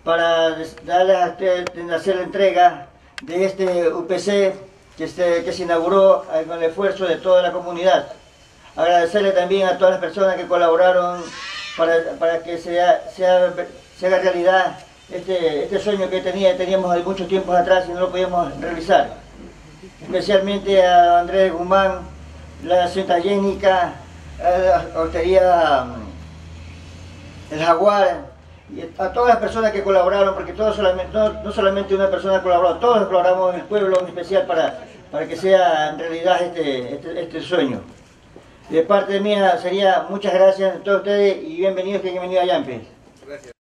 para hacer la entrega de este UPC que se inauguró con el esfuerzo de toda la comunidad. Agradecerle también a todas las personas que colaboraron para que se haga realidad este sueño que teníamos de muchos tiempos atrás y no lo podíamos realizar. Especialmente a Andrés Guzmán, la señorita Yénica, la hostería El Jaguar, y a todas las personas que colaboraron, porque no solamente una persona colaboró, todos colaboramos en el pueblo, en especial para que sea en realidad este sueño. De parte mía sería muchas gracias a todos ustedes y bienvenidos que hayan venido a Yampe. Gracias.